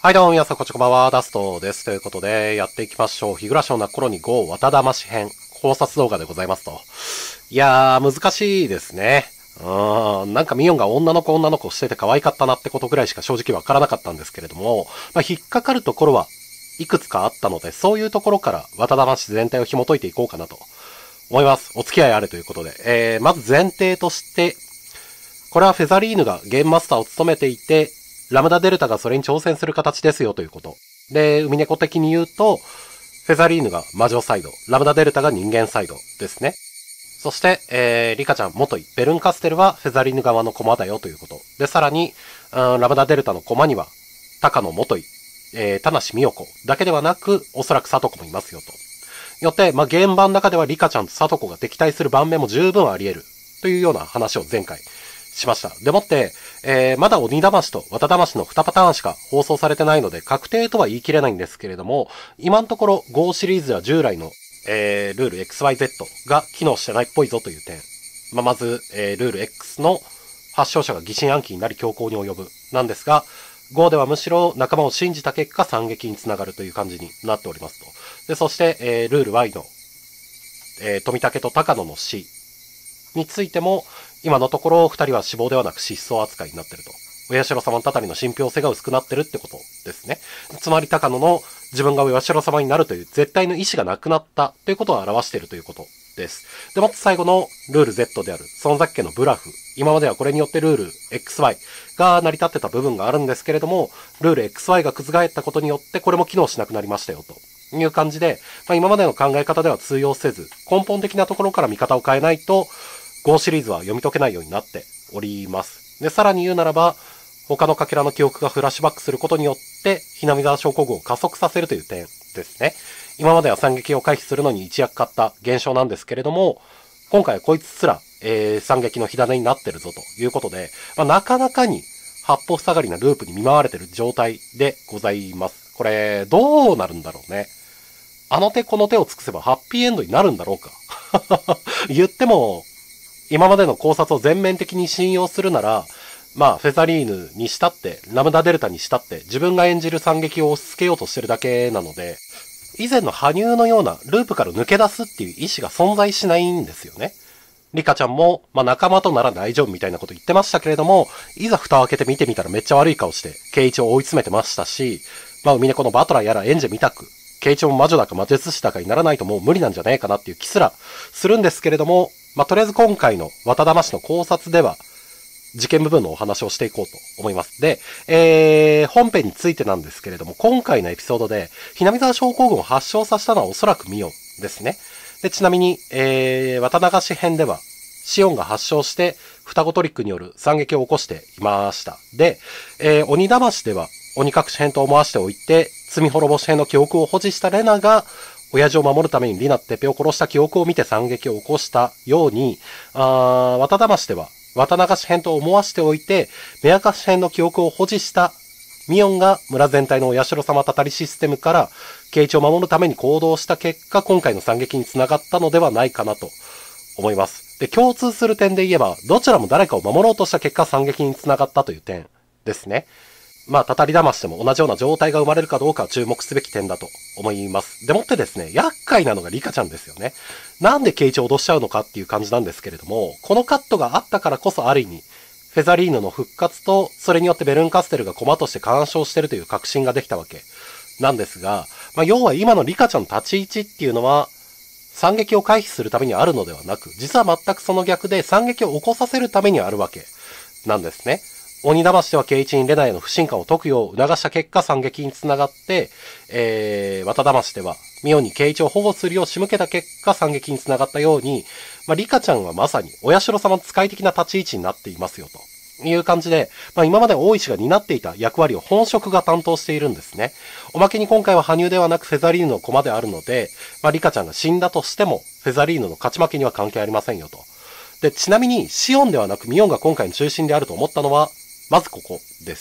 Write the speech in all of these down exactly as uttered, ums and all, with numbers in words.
はいどうも皆さんこんにちは、ダストです。ということで、やっていきましょう。日暮らしの泣く頃にゴー、綿魂編、考察動画でございますと。いやー、難しいですね。うーん、なんかミヨンが女の子女の子してて可愛かったなってことぐらいしか正直わからなかったんですけれども、まあ、引っかかるところはいくつかあったので、そういうところから綿魂全体を紐解いていこうかなと思います。お付き合いあれということで。えー、まず前提として、これはフェザリーヌがゲームマスターを務めていて、ラムダデルタがそれに挑戦する形ですよということ。で、海猫的に言うと、フェザリーヌが魔女サイド、ラムダデルタが人間サイドですね。そして、えー、リカちゃん元い、ベルンカステルはフェザリーヌ側の駒だよということ。で、さらに、うん、ラムダデルタの駒には、高野元い、えー、田無美代子だけではなく、おそらく里子もいますよと。よって、まあ、ゲーム版の中ではリカちゃんと里子が敵対する盤面も十分あり得る。というような話を前回しました。でもって、えー、まだ鬼魂と綿魂のにパターンしか放送されてないので、確定とは言い切れないんですけれども、今のところ ゴー シリーズは従来の、えー、ルール エックスワイゼット が機能してないっぽいぞという点。まあ、まず、えー、ルール X の発祥者が疑心暗鬼になり強行に及ぶ。なんですが、ゴー ではむしろ仲間を信じた結果惨劇につながるという感じになっておりますと。で、そして、えー、ルール Y の、えー、富武と高野の死についても、今のところ二人は死亡ではなく失踪扱いになっていると。親代様のたたりの信憑性が薄くなってるってことですね。つまり高野の自分が親代様になるという絶対の意志がなくなったということを表しているということです。でもって最後のルール Z である孫崎家のブラフ。今まではこれによってルール エックスワイ が成り立ってた部分があるんですけれども、ルール エックスワイ が覆ったことによってこれも機能しなくなりましたよという感じで、まあ、今までの考え方では通用せず、根本的なところから見方を変えないと、ゴー シリーズは読み解けないようになっております。で、さらに言うならば、他のかけらの記憶がフラッシュバックすることによって、ひなみ沢症候群を加速させるという点ですね。今までは惨劇を回避するのに一役買った現象なんですけれども、今回はこいつすら、えー、惨劇の火種になってるぞということで、まあ、なかなかに八方塞がりなループに見舞われている状態でございます。これ、どうなるんだろうね。あの手この手を尽くせばハッピーエンドになるんだろうか。言っても、今までの考察を全面的に信用するなら、まあ、フェザリーヌにしたって、ラムダデルタにしたって、自分が演じる惨劇を押し付けようとしてるだけなので、以前の羽生のようなループから抜け出すっていう意志が存在しないんですよね。リカちゃんも、まあ仲間となら大丈夫みたいなこと言ってましたけれども、いざ蓋を開けて見てみたらめっちゃ悪い顔して、ケイイチを追い詰めてましたし、まあ海猫のバトラーやらエンジェみたく、ケイイチも魔女だか魔術師だかにならないともう無理なんじゃないかなっていう気すらするんですけれども、まあとりあえず今回の綿魂の考察では、事件部分のお話をしていこうと思います。で、えー、本編についてなんですけれども、今回のエピソードで、ひなみ沢症候群を発症させたのはおそらくミオンですね。で、ちなみに、えー、綿流し編では、シオンが発症して、双子トリックによる惨劇を起こしていました。で、えー、鬼魂では、鬼隠し編と思わせておいて、罪滅ぼし編の記憶を保持したレナが、親父を守るためにリナってペを殺した記憶を見て惨劇を起こしたように、あー、綿魂では、綿流し編と思わせておいて、目明かし編の記憶を保持したミオンが村全体のお社様たたりシステムから、ケイイチを守るために行動した結果、今回の惨劇につながったのではないかなと思います。で、共通する点で言えば、どちらも誰かを守ろうとした結果、惨劇につながったという点ですね。まあ、たたり騙しても同じような状態が生まれるかどうかは注目すべき点だと思います。でもってですね、厄介なのがリカちゃんですよね。なんでケイイチを脅しちゃうのかっていう感じなんですけれども、このカットがあったからこそある意味、フェザリーヌの復活と、それによってベルンカステルが駒として干渉してるという確信ができたわけなんですが、まあ、要は今のリカちゃんの立ち位置っていうのは、惨劇を回避するためにあるのではなく、実は全くその逆で惨劇を起こさせるためにあるわけなんですね。鬼騙しではケイイチにレナへの不信感を解くよう促した結果惨劇につながって、えー、綿騙しではミオにケイイチを保護するよう仕向けた結果惨劇につながったように、まあ、リカちゃんはまさに親代様の使い的な立ち位置になっていますよという感じで、まあ、今まで大石が担っていた役割を本職が担当しているんですね。おまけに今回は羽生ではなくフェザリーヌの駒であるので、まあ、リカちゃんが死んだとしてもフェザリーヌの勝ち負けには関係ありませんよと。で、ちなみにシオンではなくミオンが今回の中心であると思ったのは、まずここです。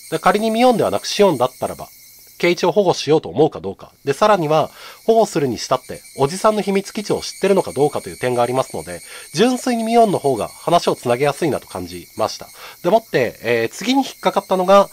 で、仮にミオンではなくシオンだったらば、ケイイチを保護しようと思うかどうか。で、さらには、保護するにしたって、おじさんの秘密基地を知ってるのかどうかという点がありますので、純粋にミオンの方が話をつなげやすいなと感じました。でもって、えー、次に引っかかったのが、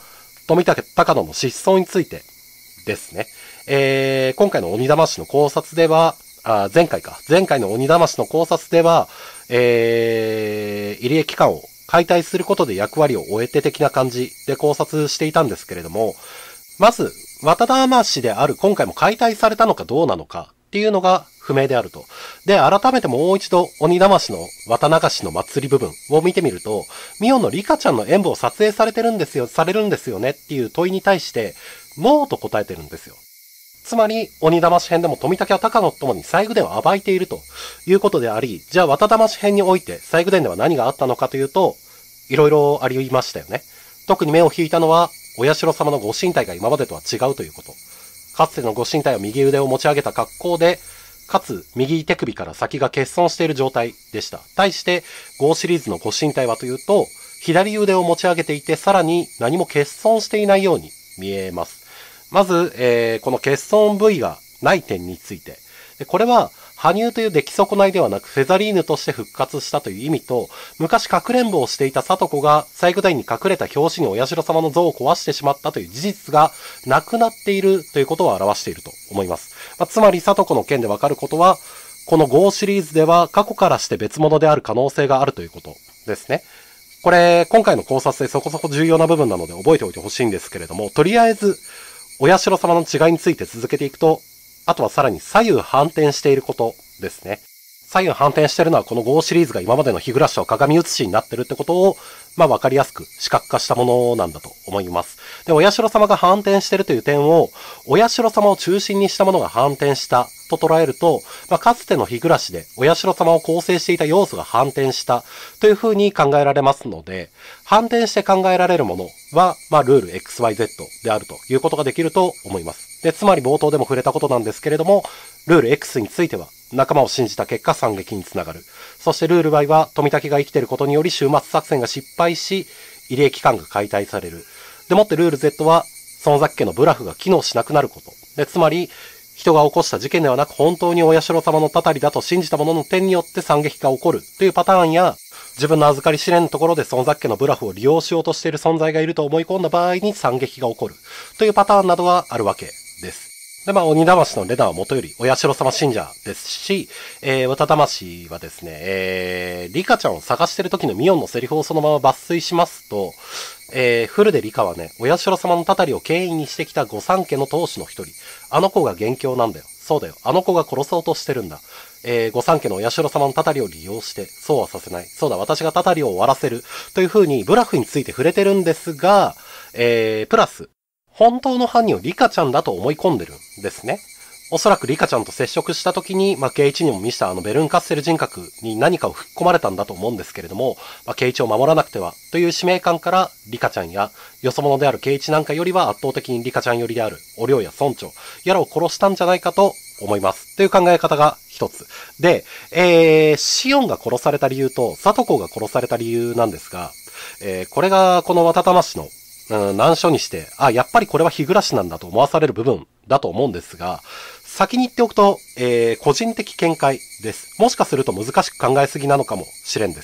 富武高野の失踪についてですね。えー、今回の鬼騙しの考察では、あ、前回か。前回の鬼騙しの考察では、えー、入江機関を解体することで役割を終えて的な感じで考察していたんですけれども、まず、綿魂である今回も解体されたのかどうなのかっていうのが不明であると。で、改めてもう一度鬼魂の綿流しの祭り部分を見てみると、ミオンのリカちゃんの演舞を撮影されてるんですよ、されるんですよねっていう問いに対して、ノーと答えてるんですよ。つまり、鬼騙し編でも富武は高野と共に西宮殿を暴いているということであり、じゃあ綿騙し編において西宮殿では何があったのかというと、いろいろありましたよね。特に目を引いたのは、お社様のご神体が今までとは違うということ。かつてのご神体は右腕を持ち上げた格好で、かつ右手首から先が欠損している状態でした。対して、ごシリーズのご神体はというと、左腕を持ち上げていて、さらに何も欠損していないように見えます。まず、えー、この欠損部位がない点について。でこれは、羽生という出来損ないではなく、フェザリーヌとして復活したという意味と、昔かくれんぼをしていた里子が、西宮殿に隠れた表紙にお社様の像を壊してしまったという事実がなくなっているということを表していると思います。まあ、つまり、里子の件でわかることは、このゴーシリーズでは過去からして別物である可能性があるということですね。これ、今回の考察でそこそこ重要な部分なので覚えておいてほしいんですけれども、とりあえず、お社様の違いについて続けていくと、あとはさらに左右反転していることですね。左右反転しているのはこのゴーシリーズが今までの日暮らしと鏡写しになってるってことを、まあわかりやすく視覚化したものなんだと思います。で、お社様が反転しているという点を、お社様を中心にしたものが反転したと捉えると、まあかつての日暮らしでお社様を構成していた要素が反転したというふうに考えられますので、反転して考えられるものは、まあルール エックスワイゼット であるということができると思います。で、つまり冒頭でも触れたことなんですけれども、ルール X については、仲間を信じた結果惨劇につながる。そしてルール Y は、富武が生きていることにより終末作戦が失敗し、入江機関が解体される。でもってルール Z は、園崎家のブラフが機能しなくなること。で、つまり、人が起こした事件ではなく本当にお社様のたたりだと信じた者の点によって惨劇が起こるというパターンや、自分の預かり知れんところで園崎家のブラフを利用しようとしている存在がいると思い込んだ場合に惨劇が起こるというパターンなどがあるわけです。で、まあ、鬼魂のレナはもとより、お社様信者ですし、えー、綿魂はですね、えー、リカちゃんを探してる時のミオンのセリフをそのまま抜粋しますと、えー、フルでリカはね、お社様のたたりを権威にしてきた御三家の当主の一人。あの子が元凶なんだよ。そうだよ。あの子が殺そうとしてるんだ。えー、御三家のお社様のたたりを利用して、そうはさせない。そうだ、私がたたりを終わらせる。という風に、ブラフについて触れてるんですが、えー、プラス、本当の犯人をリカちゃんだと思い込んでるんですね。おそらくリカちゃんと接触した時に、まあ、ケイイチにも見せたあのベルンカッセル人格に何かを吹っ込まれたんだと思うんですけれども、まあ、ケイイチを守らなくてはという使命感からリカちゃんや、よそ者であるケイイチなんかよりは圧倒的にリカちゃんよりであるお寮や村長やらを殺したんじゃないかと思います。という考え方が一つ。で、えー、シオンが殺された理由と、サトコが殺された理由なんですが、えー、これがこの綿魂のうん、難所にして、あ、やっぱりこれは日暮らしなんだと思わされる部分だと思うんですが、先に言っておくと、えー、個人的見解です。もしかすると難しく考えすぎなのかもしれんです。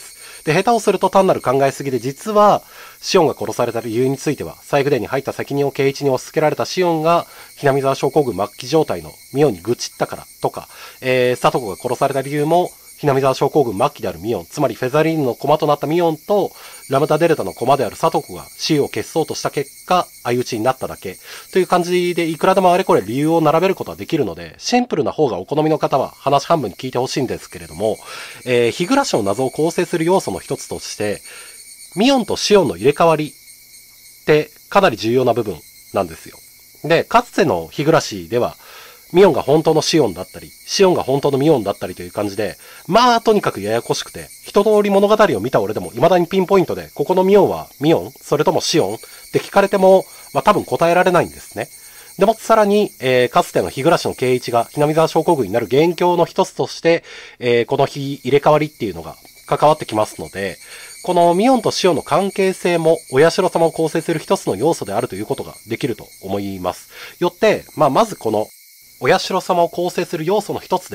で、下手をすると単なる考えすぎで、実は、シオンが殺された理由については、西宮殿に入った責任をケイイチに押し付けられたシオンが、ひなみ沢症候群末期状態のミオンに愚痴ったからとか、えー、サトコが殺された理由も、ひなみ沢症候群末期であるミオン、つまりフェザリーヌの駒となったミオンと、ラムダデルタの駒であるサトコが死を消そうとした結果、相打ちになっただけ。という感じで、いくらでもあれこれ理由を並べることはできるので、シンプルな方がお好みの方は話半分に聞いてほしいんですけれども、えー、日暮らしの謎を構成する要素の一つとして、ミオンとシオンの入れ替わりってかなり重要な部分なんですよ。で、かつての日暮らしでは、ミオンが本当のシオンだったり、シオンが本当のミオンだったりという感じで、まあとにかくややこしくて、一通り物語を見た俺でも未だにピンポイントで、ここのミオンはミオンそれともシオンって聞かれても、まあ多分答えられないんですね。でもさらに、えー、かつての日暮らしのケイイチがひなみ沢症候群になる元凶の一つとして、えー、この日入れ替わりっていうのが関わってきますので、このミオンとシオンの関係性もお社様を構成する一つの要素であるということができると思います。よって、まあまずこのお社様を構成する要素の一つである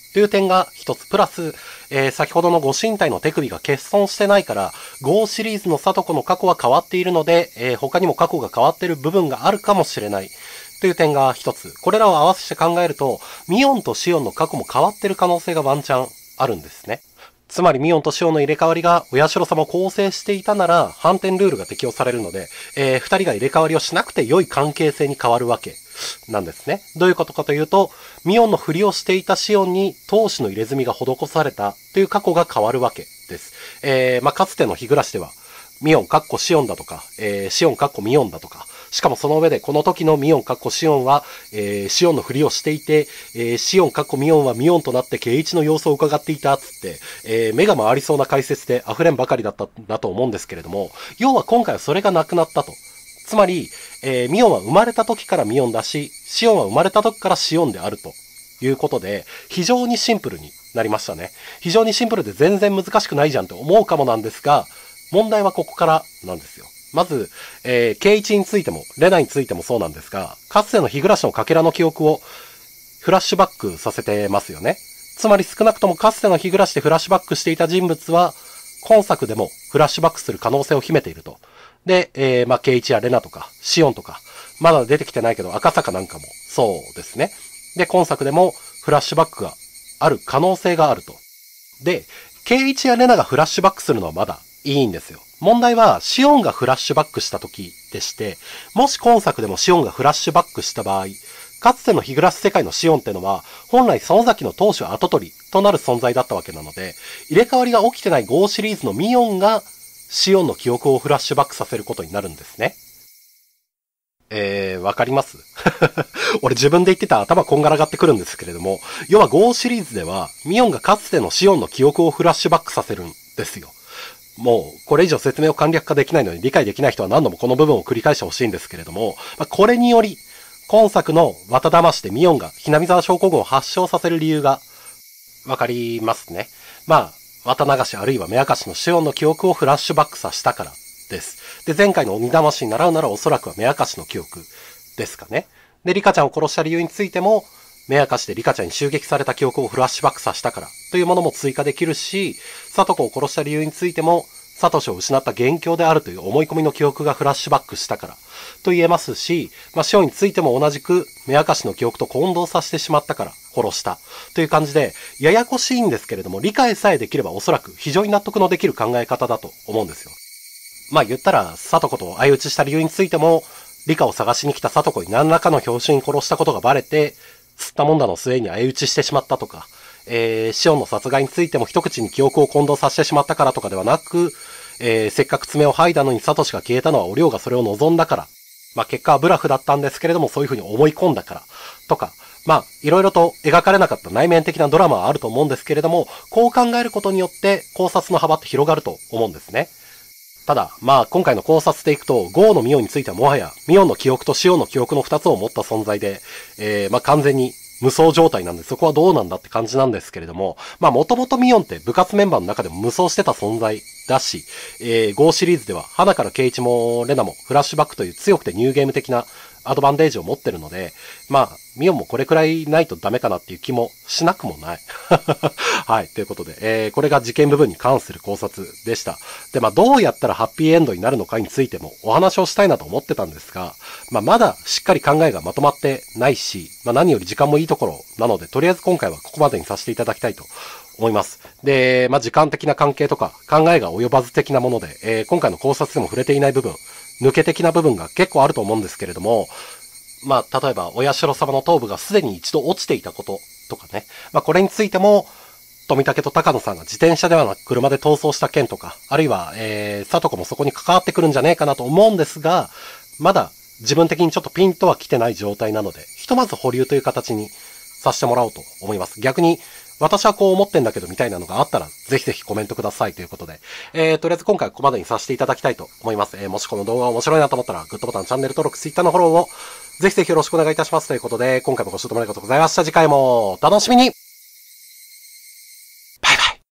という点が一つ。プラス、えー、先ほどのご神体の手首が欠損してないから、ゴーシリーズのサトコの過去は変わっているので、えー、他にも過去が変わっている部分があるかもしれない。という点が一つ。これらを合わせて考えると、ミオンとシオンの過去も変わっている可能性がワンチャンあるんですね。つまりミオンとシオンの入れ替わりがお社様を構成していたなら、反転ルールが適用されるので、えー、二人が入れ替わりをしなくて良い関係性に変わるわけなんですね。どういうことかというと、ミオンのふりをしていたシオンに闘志の入れ墨が施されたという過去が変わるわけです。えー、まあ、かつての日暮らしでは、ミオンかっこシオンだとか、えー、シオンかっこミオンだとか、しかもその上でこの時のミオンかっこシオンは、えー、シオンのふりをしていて、えー、シオンかっこミオンはミオンとなってケイイチの様子を伺っていたっつって、えー、目が回りそうな解説で溢れんばかりだったなと思うんですけれども、要は今回はそれがなくなったと。つまり、えー、ミオンは生まれた時からミオンだし、シオンは生まれた時からシオンであるということで、非常にシンプルになりましたね。非常にシンプルで全然難しくないじゃんって思うかもなんですが、問題はここからなんですよ。まず、えー、ケイイチについても、レナについてもそうなんですが、かつての日暮らしのかけらの記憶をフラッシュバックさせてますよね。つまり少なくともかつての日暮らしでフラッシュバックしていた人物は、今作でもフラッシュバックする可能性を秘めていると。で、えー、まあ、ケイイチやレナとか、シオンとか、まだ出てきてないけど赤坂なんかもそうですね。で、今作でもフラッシュバックがある可能性があると。で、ケイイチやレナがフラッシュバックするのはまだいいんですよ。問題は、シオンがフラッシュバックした時でして、もし今作でもシオンがフラッシュバックした場合、かつての日暮らし世界のシオンってのは、本来その先の当主跡取りとなる存在だったわけなので、入れ替わりが起きてないゴーシリーズのミオンが、シオンの記憶をフラッシュバックさせることになるんですね。えー、わかります俺自分で言ってた頭こんがらがってくるんですけれども、要はゴーシリーズでは、ミオンがかつてのシオンの記憶をフラッシュバックさせるんですよ。もう、これ以上説明を簡略化できないので理解できない人は何度もこの部分を繰り返してほしいんですけれども、まあ、これにより、今作の綿魂でミオンがひなみ沢症候群を発症させる理由がわかりますね。まあ、綿流しあるいは目明かしのシオンの記憶をフラッシュバックさせたからです。で、前回の鬼魂に習うならおそらくは目明かしの記憶ですかね。で、リカちゃんを殺した理由についても、目明かしでリカちゃんに襲撃された記憶をフラッシュバックさせたからというものも追加できるし、サトコを殺した理由についても、サトシを失った元凶であるという思い込みの記憶がフラッシュバックしたからと言えますし、まあ、シオンについても同じく目明かしの記憶と混同させてしまったから殺したという感じで、ややこしいんですけれども、理解さえできればおそらく非常に納得のできる考え方だと思うんですよ。まあ言ったら、サトコと相打ちした理由についても、リカを探しに来たサトコに何らかの拍子に殺したことがバレて、吸ったもんだの末に相打ちしてしまったとか、えー、シオンの殺害についても一口に記憶を混同させてしまったからとかではなく、えー、せっかく爪を剥いだのにサトシが消えたのはお涼がそれを望んだから、まあ結果はブラフだったんですけれどもそういう風に思い込んだから、とか、まあいろいろと描かれなかった内面的なドラマはあると思うんですけれども、こう考えることによって考察の幅って広がると思うんですね。ただ、まあ今回の考察でいくと、ゴーのミオンについてはもはや、ミオンの記憶とシオンの記憶の二つを持った存在で、えー、まあ完全に無双状態なんで、そこはどうなんだって感じなんですけれども、まあもともとミオンって部活メンバーの中でも無双してた存在だし、えー、ゴーシリーズでは、花からケイイチもレナもフラッシュバックという強くてニューゲーム的なアドバンテージを持ってるので、まあ、ミオンもこれくらいないとダメかなっていう気もしなくもない。はい、ということで、えー、これが事件部分に関する考察でした。で、まあ、どうやったらハッピーエンドになるのかについてもお話をしたいなと思ってたんですが、まあ、まだしっかり考えがまとまってないし、まあ、何より時間もいいところなので、とりあえず今回はここまでにさせていただきたいと思います。で、まあ、時間的な関係とか考えが及ばず的なもので、えー、今回の考察でも触れていない部分、抜け的な部分が結構あると思うんですけれども、まあ、例えば、お社様の頭部がすでに一度落ちていたこととかね。まあ、これについても、富武と高野さんが自転車ではなく車で逃走した件とか、あるいは、えー、里子もそこに関わってくるんじゃねえかなと思うんですが、まだ自分的にちょっとピンとは来てない状態なので、ひとまず保留という形にさせてもらおうと思います。逆に、私はこう思ってんだけどみたいなのがあったら、ぜひぜひコメントくださいということで、えー、とりあえず今回はここまでにさせていただきたいと思います。えー、もしこの動画が面白いなと思ったら、グッドボタン、チャンネル登録、ツイッターのフォローを、ぜひぜひよろしくお願いいたしますということで、今回もご視聴どうもありがとうございました。次回もお楽しみに。